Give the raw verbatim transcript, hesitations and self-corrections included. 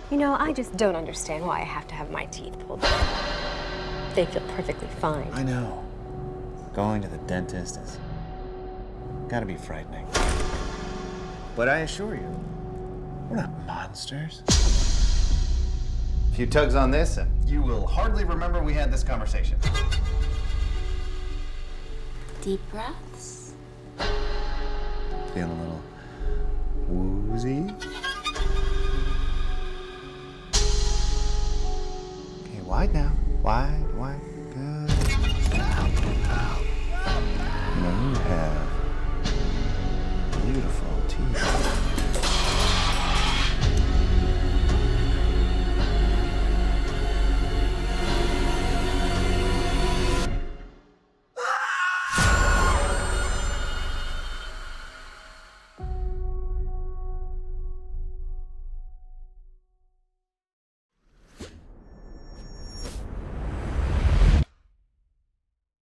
You know, I just don't understand why I have to have my teeth pulled. They feel perfectly fine. I know. Going to the dentist is gotta be frightening. But I assure you, we're not monsters. A few tugs on this, and you will hardly remember we had this conversation. Deep breaths. Feeling a little woozy. Okay, wide now. Wide.